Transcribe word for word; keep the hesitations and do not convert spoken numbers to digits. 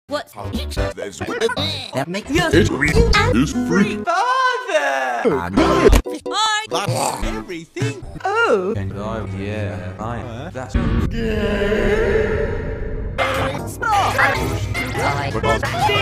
What? That makes Yes. It is free. Father! I. That's everything. Oh. And oh yeah, I. That's. Stop.